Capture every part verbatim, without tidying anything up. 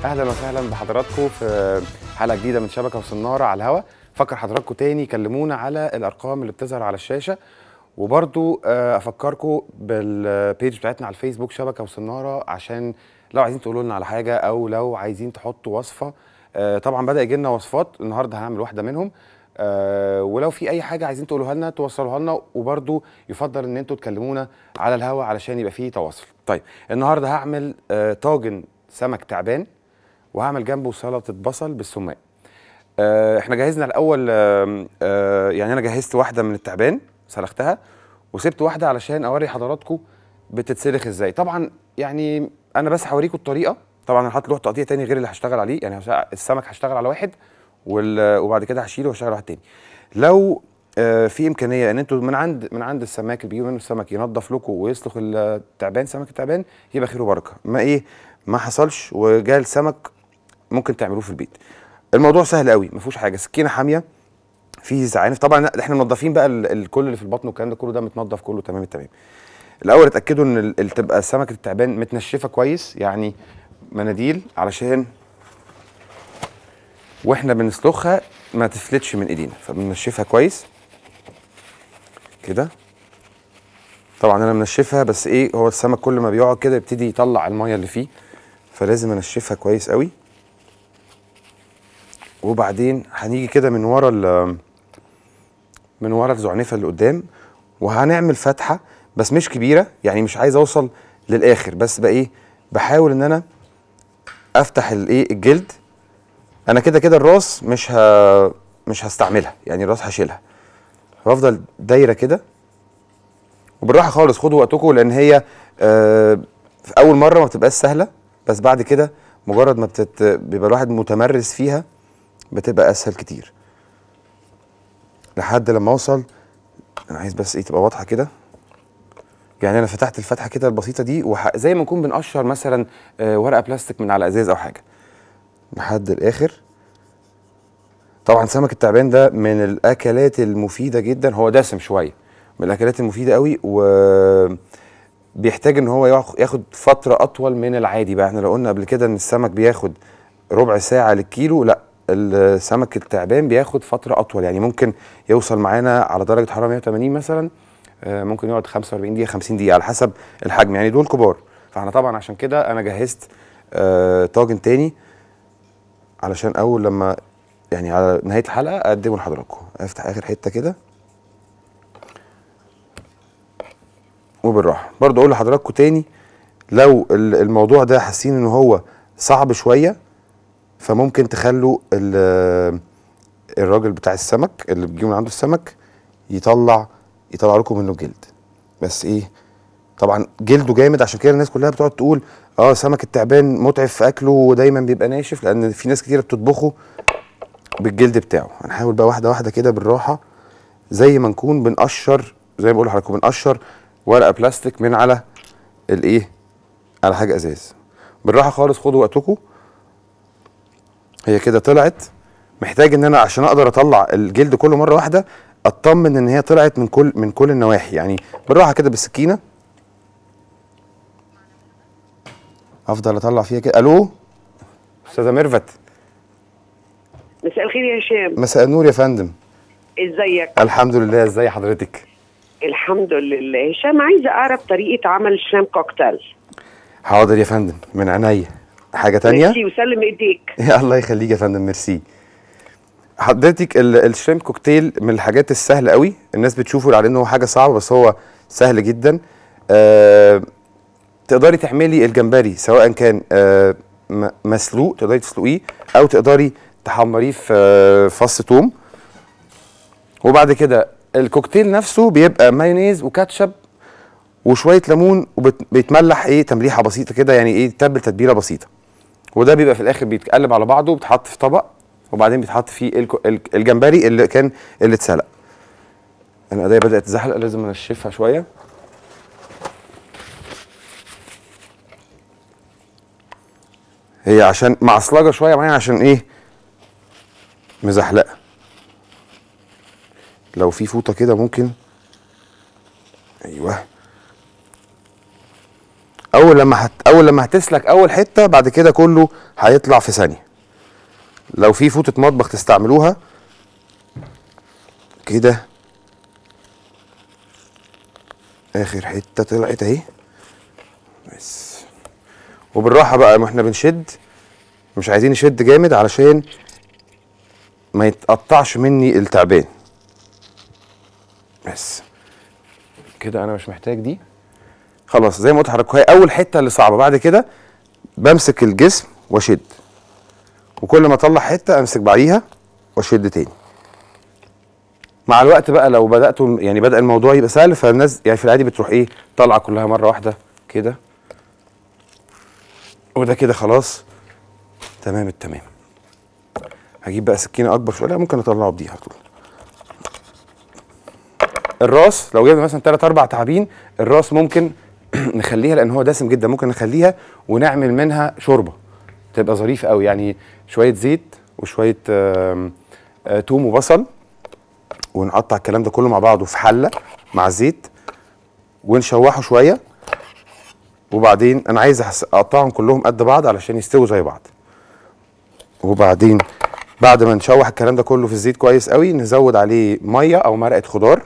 اهلا وسهلا بحضراتكم في حلقه جديده من شبكه وصناره على الهواء. فكر حضراتكم تاني كلمونا على الارقام اللي بتظهر على الشاشه، وبرضو افكركم بالبيج بتاعتنا على الفيسبوك شبكه وصناره، عشان لو عايزين تقولوا لنا على حاجه او لو عايزين تحطوا وصفه. طبعا بدا يجي لنا وصفات، النهارده هنعمل واحده منهم. أه ولو في اي حاجه عايزين تقولوها لنا توصلوها لنا، وبرضو يفضل ان انتوا تكلمونا على الهواء علشان يبقى فيه تواصل. طيب النهارده هعمل أه طاجن سمك تعبان، وهعمل جنبه سلطه بصل بالسماق. أه احنا جهزنا الاول، أه أه يعني انا جهزت واحده من التعبان سلختها، وسبت واحده علشان اوري حضراتكم بتتسلخ ازاي. طبعا يعني انا بس هوريكم الطريقه. طبعا انا حاطط له تقطيع تاني غير اللي هشتغل عليه، يعني السمك هشتغل على واحد وبعد كده هشيله وهشتغل واحد تاني. لو آه في امكانيه ان انتوا من عند من عند السماك اللي بيجيبوا منه السمك ينظف لكم ويسلخ التعبان، سمك التعبان، يبقى خير وبركه. ما ايه ما حصلش وجاء السمك، ممكن تعملوه في البيت. الموضوع سهل قوي، ما فيهوش حاجه. سكينه حاميه، في زعانف. طبعا احنا منضفين بقى الكل اللي في البطن والكلام ده كله، ده متنضف كله تمام التمام. الاول اتاكدوا ان تبقى سمكه التعبان متنشفه كويس، يعني مناديل علشان واحنا بنسلخها ما تفلتش من ايدينا، فبننشفها كويس كده. طبعا انا منشفها، بس ايه، هو السمك كل ما بيقعد كده يبتدي يطلع الميه اللي فيه، فلازم انشفها كويس قوي. وبعدين هنيجي كده من ورا من ورا الزعنفه اللي قدام، وهنعمل فتحه بس مش كبيره، يعني مش عايز اوصل للاخر، بس بقى ايه، بحاول ان انا افتح الايه الجلد. انا كده كده الراس مش ه... مش هستعملها، يعني الراس هشيلها، وافضل دايره كده وبالراحه خالص. خدوا وقتكم، لان هي آه في اول مره ما بتبقاش سهله، بس بعد كده مجرد ما بتت... بيبقى الواحد متمرس فيها بتبقى اسهل كتير. لحد لما اوصل، انا عايز بس ايه تبقى واضحه كده، يعني انا فتحت الفتحه كده البسيطه دي، وح... زي ما نكون بنقشر مثلا آه ورقه بلاستيك من على ازاز او حاجه، لحد الاخر. طبعا سمك التعبان ده من الاكلات المفيده جدا، هو دسم شويه، من الاكلات المفيده قوي، وبيحتاج ان هو ياخد فتره اطول من العادي. بقى احنا لو قلنا قبل كده ان السمك بياخد ربع ساعه للكيلو، لا، السمك التعبان بياخد فتره اطول، يعني ممكن يوصل معانا على درجه حراره مية وتمانين مثلا، ممكن يقعد خمسة وأربعين دقيقه خمسين دقيقه على حسب الحجم، يعني دول كبار. فاحنا طبعا عشان كده انا جهزت طاجن تاني، علشان اول لما يعني على نهايه الحلقه اقدمه لحضراتكم. افتح اخر حته كده وبالراحه. برضو اقول لحضراتكم تاني، لو الموضوع ده حاسين ان هو صعب شويه، فممكن تخلوا الراجل بتاع السمك اللي بتجيبوا من عنده السمك يطلع يطلع لكم منه الجلد. بس ايه، طبعا جلده جامد، عشان كده الناس كلها بتقعد تقول اه سمك التعبان متعب في اكله ودايما بيبقى ناشف، لان في ناس كتير بتطبخه بالجلد بتاعه. هنحاول بقى واحده واحده كده بالراحه، زي ما نكون بنقشر، زي ما بقول لحضراتكم بنقشر ورقه بلاستيك من على الايه، على حاجه ازاز. بالراحه خالص، خدوا وقتكم. هي كده طلعت. محتاج ان انا عشان اقدر اطلع الجلد كله مره واحده، اطمن ان هي طلعت من كل من كل النواحي، يعني بالراحه كده بالسكينه افضل اطلع فيها كده. الو استاذه ميرفت. مساء الخير يا هشام. مساء النور يا فندم. ازيك؟ الحمد لله، ازي حضرتك؟ الحمد لله. هشام، عايزه اعرف طريقه عمل الشريمب كوكتيل. حاضر يا فندم، من عينيا. حاجه تانية؟ ميرسي، وسلم ايديك. يا الله يخليك يا فندم، ميرسي. حضرتك الشريمب كوكتيل من الحاجات السهله قوي، الناس بتشوفه على انه هو حاجه صعبه، بس هو سهل جدا. أه تقدري تعملي الجمبري سواء كان أه مسلوق، تقدري تسلقيه، او تقدري تحمريه في فص ثوم. وبعد كده الكوكتيل نفسه بيبقى مايونيز وكاتشب وشويه ليمون، وبيتملح ايه تمليحه بسيطه كده، يعني ايه تتبل تتبيله بسيطه. وده بيبقى في الاخر بيتقلب على بعضه، بيتحط في طبق، وبعدين بيتحط فيه الجمبري اللي كان اللي اتسلق. انا ايديا بدات تزحلق، لازم انشفها شويه. هي عشان معصلجه شويه معايا، عشان ايه مزحلقه. لو في فوطه كده ممكن، ايوه. اول لما هت... اول لما هتسلك اول حته، بعد كده كله هيطلع في ثانيه. لو في فوطه مطبخ تستعملوها كده. اخر حته طلعت اهي بس. وبالراحه بقى، ما احنا بنشد مش عايزين نشد جامد علشان ما يتقطعش مني التعبان. بس كده انا مش محتاج دي خلاص. زي ما قلت لحضرتك هي اول حته اللي صعبه، بعد كده بمسك الجسم واشد، وكل ما اطلع حته امسك بعديها واشد تاني. مع الوقت بقى لو بداتوا يعني بدا الموضوع يبقى سهل، فالناس يعني في العادي بتروح ايه طالعه كلها مره واحده كده، وده كده خلاص تمام التمام. هجيب بقى سكينه اكبر شويه، ممكن اطلعه بدي على طول. الراس لو جبنا مثلا تلات اربع تعابين، الراس ممكن نخليها لان هو دسم جدا، ممكن نخليها ونعمل منها شوربه تبقى ظريفه قوي. يعني شويه زيت وشويه آم، آه، توم وبصل، ونقطع الكلام ده كله مع بعضه في حله مع الزيت ونشوحه شويه، وبعدين انا عايز أحس- اقطعهم كلهم قد بعض علشان يستووا زي بعض. وبعدين بعد ما نشوح الكلام ده كله في الزيت كويس قوي، نزود عليه ميه او مرقه خضار.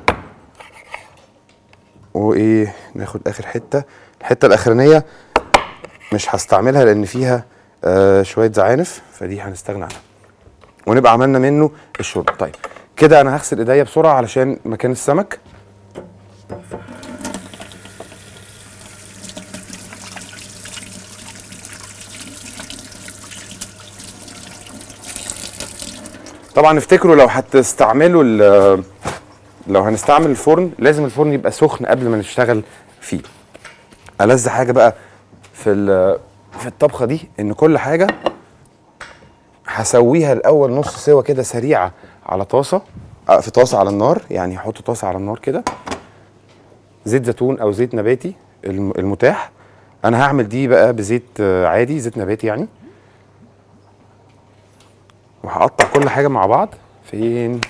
وايه ناخد اخر حته، الحته الاخرانيه مش هستعملها لان فيها آه شويه زعانف، فدي هنستغنى عنها ونبقى عملنا منه الشوربه. طيب كده انا هغسل ايديا بسرعه علشان مكان السمك. طبعا افتكروا لو هتستعملوا ال- لو هنستعمل الفرن لازم الفرن يبقى سخن قبل ما نشتغل فيه. ألذ حاجه بقى في ال- في الطبخه دي ان كل حاجه هسويها الاول نص سوا كده سريعه على طاسه، آه، في طاسه على النار. يعني هحط طاسه على النار كده، زيت زيتون او زيت نباتي الم- المتاح. انا هعمل دي بقى بزيت آه، عادي، زيت نباتي يعني. وهقطع كل حاجه مع بعض. فين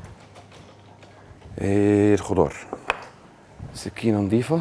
ايه الخضار؟ سكينه نظيفه.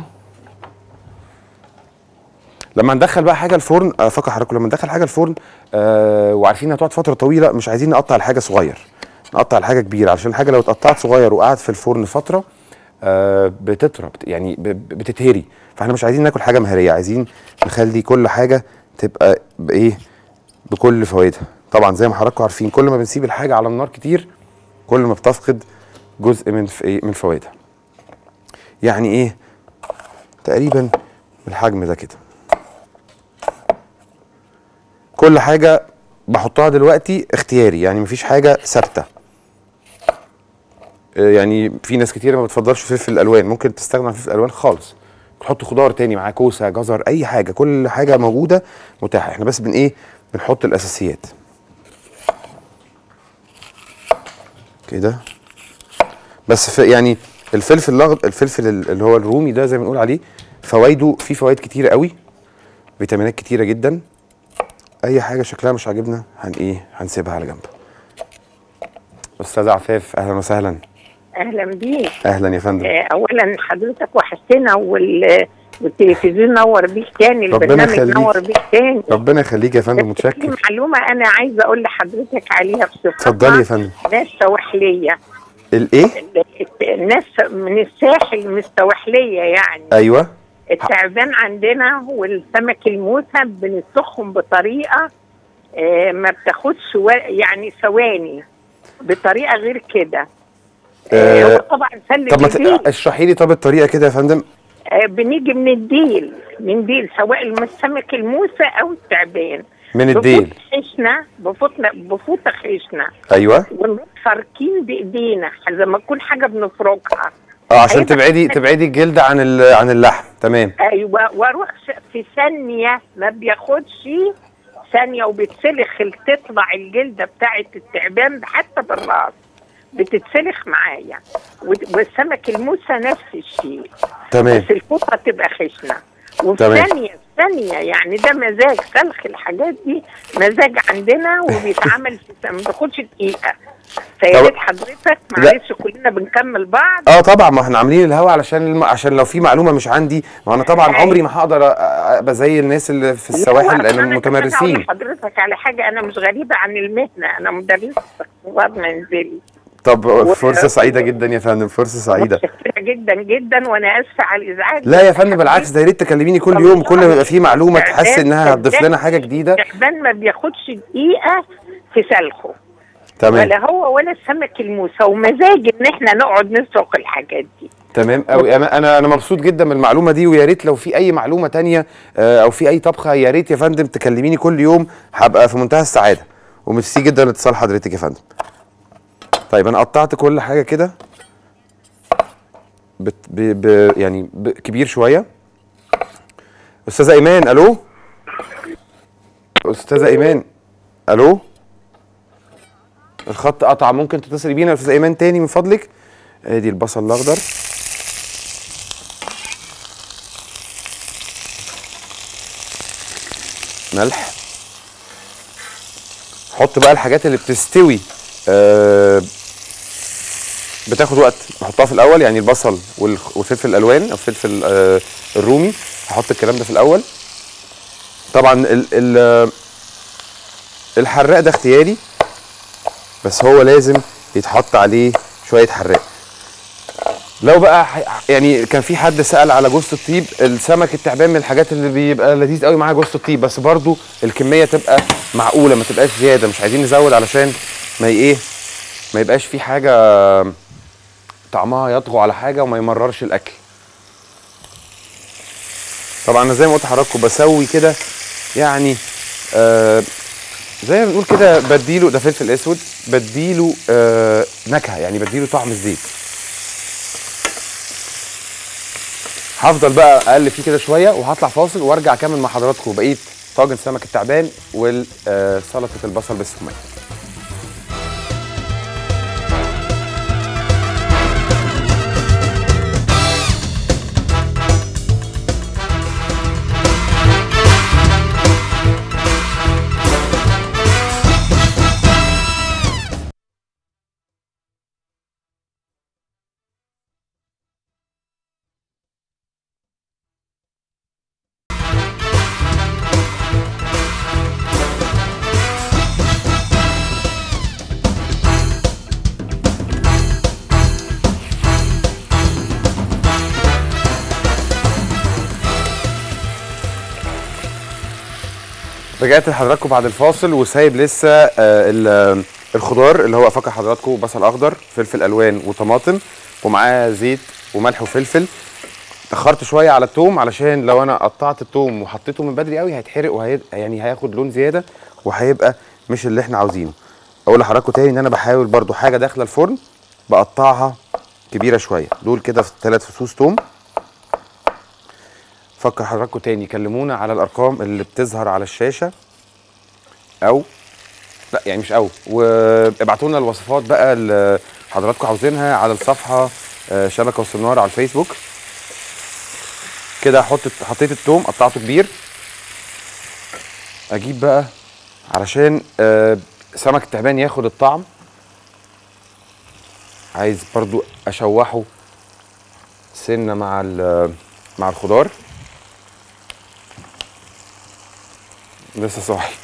لما ندخل بقى حاجه الفرن، افكر حضراتكم لما ندخل حاجه الفرن آه وعارفين انها تقعد فتره طويله، مش عايزين نقطع الحاجه صغير، نقطع الحاجه كبيره، علشان الحاجه لو اتقطعت صغير وقعدت في الفرن فتره آه بتطرى، بت- يعني ب- ب- بتتهري. فاحنا مش عايزين ناكل حاجه مهريه، عايزين نخلي كل حاجه تبقى بايه بكل فوائدها. طبعا زي ما حضراتكم عارفين كل ما بنسيب الحاجه على النار كتير كل ما بتفقد جزء من ف- إيه؟ من فوائدها. يعني ايه تقريبا بالحجم ده كده. كل حاجه بحطها دلوقتي اختياري، يعني مفيش حاجه ثابته. آه، يعني في ناس كتير ما بتفضلش فلفل الالوان، ممكن تستغنى عن فلفل الالوان خالص، تحط خضار تاني معاه، كوسه، جزر، اي حاجه، كل حاجه موجوده متاحه. احنا بس بن ايه بنحط الاساسيات كده بس. في يعني الفلفل الاخضر، الفلفل اللي هو الرومي ده زي ما بنقول عليه، فوائده فيه فوائد كتيره قوي، فيتامينات كتيره جدا. اي حاجه شكلها مش عاجبنا هن ايه هنسيبها على جنب. استاذ عفاف اهلا وسهلا. اهلا بيك. اهلا يا فندم. آه، اولا حضرتك وحشتنا وال... والتلفزيون نور بيك تاني، ربنا البرنامج يخليك. نور بيك تاني. ربنا يخليك يا فندم، في متشكر. معلومه انا عايزه اقول لحضرتك عليها بصفتها اتفضلي يا فندم. ناس سواحليه. الايه؟ الناس من الساحل مستوحليه يعني. ايوه. التعبان عندنا والسمك الموسى بنسخهم بطريقه آه، ما بتاخدش و... يعني ثواني، بطريقه غير كده. آه، آه، طبعا سلة طب ما الديل. ت- اشرحي لي طب الطريقه كده يا فندم. آه، بنيجي من الديل، من ديل سواء السمك الموسى او التعبان. من الديل. بفوط خشنه، بفوطنا بفوطه خشنه. ايوه. ونروح فاركين بايدينا زي ما تكون حاجه بنفركها. اه عشان هيبقى تبعدي تبعدي الجلد عن ال- عن اللحم. تمام. ايوه، واروح في ثانيه، ما بياخدش ثانيه وبتسلخ، تطلع الجلده بتاعت التعبان حتى بالراس بتتسلخ معايا. والسمك الموسى نفس الشيء. تمام. بس الفوطه تبقى خشنه. وفي تمام. ثانيه ثانيه يعني ده مزاج سلخ الحاجات دي، مزاج عندنا وبيتعمل في ما بياخدش دقيقه. فيا ريت حضرتك معلش كلنا بنكمل بعض. اه طبعا، ما احنا عاملين الهوا علشان الم... عشان لو في معلومه مش عندي، ما انا طبعا عمري ما هقدر ابقى زي الناس اللي في السواحل لان متمرسين. انا حضرتك على حاجه، انا مش غريبه عن المهنه، انا مدرسه اقتصاد منزلي. طب فرصه سعيده جدا يا فندم، فرصه سعيده جدا جدا، وانا اسفه على الازعاج. لا يا فندم بالعكس، ده يا ريت تكلميني كل يوم، كل ما يبقى في معلومه تحس انها هتضيف لنا حاجه جديده. التعبان ما بياخدش دقيقه في سلخه، تمام، ولا هو ولا السمك الموسى، ومزاج ان احنا نقعد نسرق الحاجات دي. تمام قوي، انا انا مبسوط جدا من المعلومه دي، ويا ريت لو في اي معلومه تانية او في اي طبخه يا ريت يا فندم تكلميني كل يوم، هبقى في منتهى السعاده. وميرسي جدا لاتصال حضرتك يا فندم. طيب انا قطعت كل حاجه كده بت... ب... ب... يعني ب... كبير شويه. استاذه ايمان، الو استاذه ايمان، الو الخط قطع، ممكن تتصلي بينا يا استاذه ايمان تاني من فضلك؟ ادي البصل الاخضر، ملح، حط بقى الحاجات اللي بتستوي آه بتاخد وقت نحطها في الاول، يعني البصل والفلفل الالوان او الفلفل آه الرومي، هحط الكلام ده في الاول. طبعا ال ال الحراق ده اختياري، بس هو لازم يتحط عليه شويه حراق. لو بقى يعني كان في حد سأل على جوز الطيب، السمك التعبان من الحاجات اللي بيبقى لذيذ قوي معاه جوز الطيب، بس برضو الكميه تبقى معقوله، ما تبقاش زياده، مش عايزين نزود علشان ما ايه ما يبقاش في حاجه طعمها يطغى على حاجه وما يمررش الاكل. طبعا انا زي ما قلت لحضراتكم بسوي كده، يعني آه زي ما بنقول كده بديله، ده فلفل اسود، بديله آه نكهه، يعني بديله طعم الزيت. هفضل بقى اقلب فيه كده شويه وهطلع فاصل وارجع اكمل مع حضراتكم بقيه طاجن سمك التعبان وسلطه البصل بالسكوميه. رجعت لحضراتكم بعد الفاصل وسايب لسه آه الخضار اللي هو افكر حضراتكم بصل اخضر، فلفل الوان وطماطم، ومعاه زيت وملح وفلفل. اتاخرت شويه على الثوم علشان لو انا قطعت الثوم وحطيته من بدري قوي هيتحرق وهي يعني هياخد لون زياده وهيبقى مش اللي احنا عاوزينه. اقول لحضراتكم تاني ان انا بحاول برضو حاجه داخله الفرن بقطعها كبيره شويه، دول كده في ثلاث فصوص ثوم. فكر حضراتكم تاني، كلمونا على الارقام اللي بتظهر على الشاشه، او لا يعني مش او، وابعتوا لنا الوصفات بقى اللي حضراتكم عاوزينها على الصفحه شبكه وسناره على الفيسبوك. كده احط حطيت الثوم قطعته كبير. اجيب بقى علشان سمك التعبان ياخد الطعم، عايز برضو اشوحه سنه مع مع الخضار. لسه صاحي.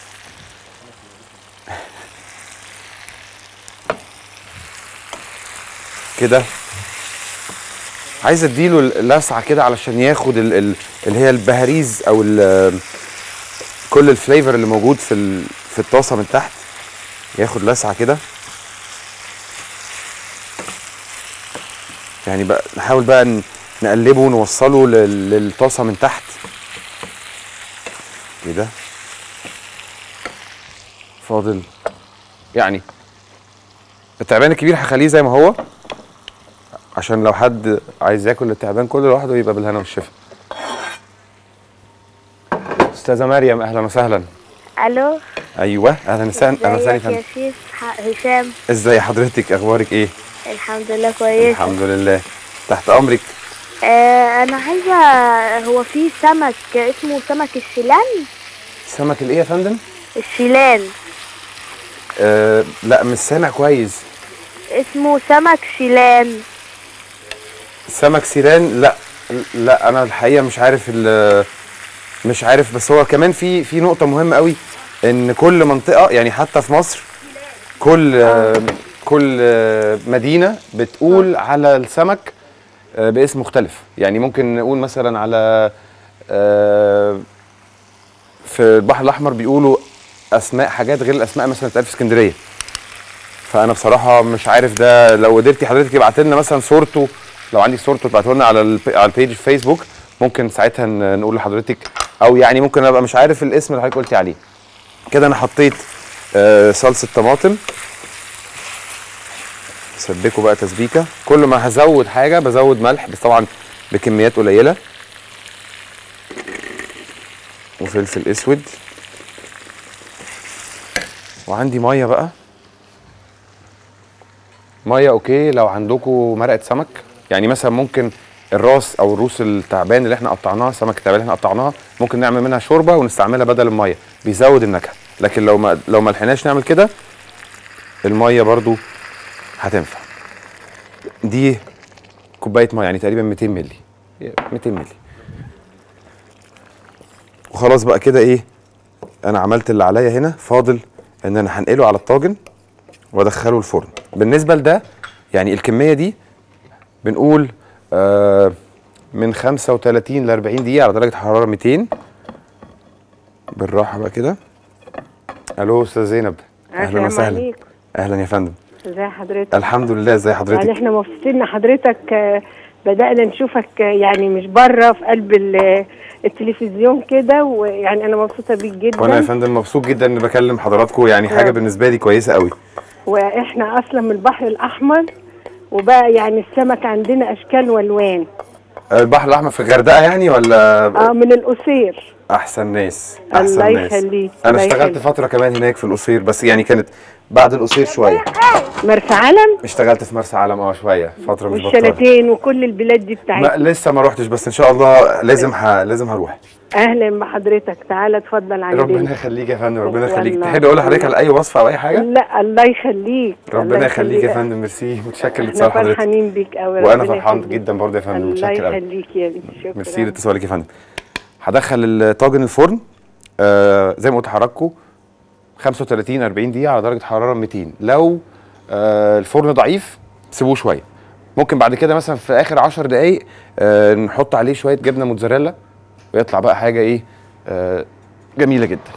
كده عايز اديله لسعه كده علشان ياخد ال ال اللي هي البهاريز او كل الفليفر اللي موجود في في الطاسه من تحت، ياخد لسعه كده. يعني بقى نحاول بقى نقلبه ونوصله للطاسه من تحت كده. فاضل يعني التعبان الكبير هخليه زي ما هو عشان لو حد عايز ياكل التعبان كله لوحده يبقى بالهنا والشفا. استاذه مريم اهلا وسهلا. الو. ايوه اهلا وسهلا. اهلا وسهلا يا شيف هشام. ازاي حضرتك، اخبارك ايه؟ الحمد لله كويس. الحمد لله، تحت امرك. آه انا عايزه، هو في سمك اسمه سمك الشيلان. سمك الايه يا فندم؟ الشيلان. آه لا مش سامع كويس. اسمه سمك شيلان. سمك سيران؟ لا لا انا الحقيقه مش عارف مش عارف. بس هو كمان في في نقطه مهمه قوي، ان كل منطقه يعني حتى في مصر كل آه. كل آه مدينه بتقول آه. على السمك آه باسم مختلف. يعني ممكن نقول مثلا على آه في البحر الاحمر بيقولوا اسماء حاجات غير الاسماء مثلا بتاعت في اسكندريه. فانا بصراحه مش عارف ده. لو قدرتي حضرتك ابعت لنا مثلا صورته، لو عندي صورته تبعته لنا على على البيج في فيسبوك، ممكن ساعتها نقول لحضرتك. او يعني ممكن ابقى مش عارف الاسم اللي حضرتك قلتي عليه. كده انا حطيت آه صلصه طماطم، سبكه بقى تسبيكه. كل ما هزود حاجه بزود ملح، بس طبعا بكميات قليله، وفلفل اسود، وعندي ميه بقى. ميه اوكي لو عندكم مرقه سمك، يعني مثلا ممكن الراس او الروس التعبان اللي احنا قطعناها، سمك التعبان اللي احنا قطعناها، ممكن نعمل منها شوربه ونستعملها بدل الميه، بيزود النكهه. لكن لو ما لو ما لحقناش نعمل كده، الميه برضو هتنفع. دي كوبايه ميه يعني تقريبا مئتين مللي، مئتين مللي. وخلاص بقى كده ايه، انا عملت اللي عليا هنا. فاضل ان انا هنقله على الطاجن وادخله الفرن. بالنسبه لده يعني الكميه دي بنقول آه من خمسة وثلاثين ل أربعين دقيقه على درجه حراره مئتين. بالراحه بقى كده. الو استاذ زينب، اهلا وسهلا. اهلا يا فندم. ازي حضرتك؟ الحمد لله. ازي حضرتك؟ يعني احنا مبسوطين ان حضرتك بدأنا نشوفك يعني مش بره في قلب التلفزيون كده، ويعني انا مبسوطه بيك جدا. وانا يا فندم مبسوط جدا اني بكلم حضراتكم، يعني حاجه بالنسبه لي كويسه قوي. واحنا اصلا من البحر الاحمر، وبقى يعني السمك عندنا اشكال والوان. البحر الاحمر في الغردقه يعني ولا؟ اه من القصير. احسن ناس، احسن الله ناس. يخليك. انا اشتغلت فتره كمان هناك في القصير، بس يعني كانت بعد القصير شويه. مرسى علم؟ اشتغلت في مرسى علم اه شويه فتره مش بطاله. والشلاتين وكل البلاد دي بتاعتنا. لسه ما روحتش، بس ان شاء الله لازم ه... لازم هروح. اهلا بحضرتك، تعالى اتفضل عندنا. ربنا يخليك يا فندم، ربنا يخليك. تحب اقول لحضرتك على اي وصفه او اي حاجه؟ لا الله يخليك. ربنا يخليك يا فندم، ميرسي. متشكر لاتصال حضرتك. احنا فرحانين بيك قوي. وانا فرحان جدا برضه يا فندم. متشكر قوي. الله يخليك يا بنتي، شكرا. ميرسي لاتصالك يا فندم. هدخل الطاجن الفرن آه زي ما قلت لحضراتكم خمسة وثلاثين أربعين دقيقه على درجه حراره مئتين. لو آه الفرن ضعيف سيبوه شويه. ممكن بعد كده مثلا في اخر عشر دقائق آه نحط عليه شويه جبنه موتزاريلا، ويطلع بقى حاجه ايه آه جميله جدا.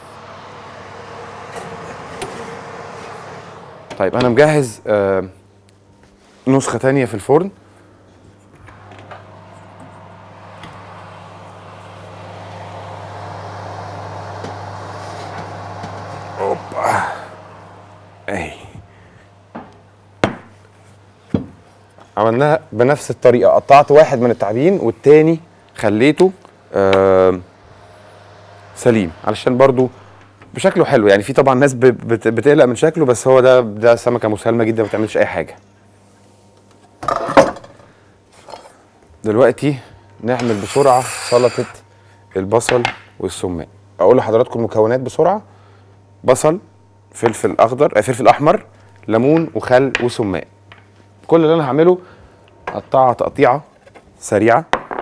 طيب انا مجهز آه نسخه ثانيه في الفرن. اوبا اهي عملناها بنفس الطريقه. قطعت واحد من التعابين والتاني خليته آه سليم علشان برضو بشكله حلو. يعني في طبعا ناس بت بتقلق من شكله، بس هو ده ده سمكه مسالمه جدا ما بتعملش اي حاجه. دلوقتي نعمل بسرعه سلطه البصل والسماق. اقول لحضراتكم المكونات بسرعه: بصل، فلفل اخضر، فلفل احمر، ليمون وخل وسماق. كل اللي انا هعمله اقطعها تقطيعه سريعه.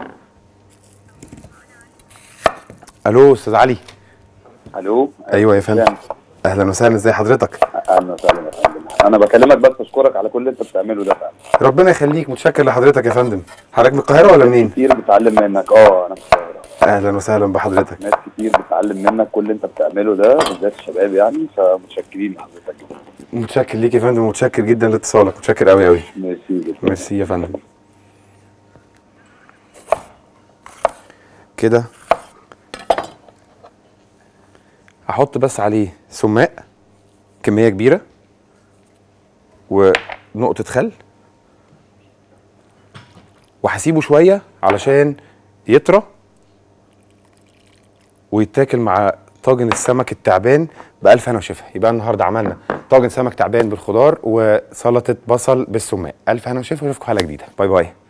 الو استاذ علي. الو. ايوه يا فندم. اهلا وسهلا. ازي حضرتك؟ اهلا وسهلا يا فندم. انا بكلمك بس اشكرك على كل اللي انت بتعمله ده فعلا. ربنا يخليك. متشكر لحضرتك يا فندم. حضرتك من القاهره ولا منين؟ كتير بتعلم منك. اه انا من القاهره. اهلا وسهلا بحضرتك. ناس كتير بتتعلم منك كل اللي انت بتعمله ده، بالذات الشباب يعني، فمتشكرين لحضرتك. متشكر ليك يا فندم، متشكر جدا لاتصالك، متشكر قوي قوي. ميرسي جدا. ميرسي يا فندم. كده هحط بس عليه سماق كميه كبيره ونقطه خل، وهسيبه شويه علشان يطرى ويتاكل مع طاجن السمك التعبان بألف هنا وشفا. يبقى النهارده عملنا طاجن سمك تعبان بالخضار وسلطه بصل بالسماق. ألف هنا وشفا، ونشوفكم حلقه جديده. باي باي.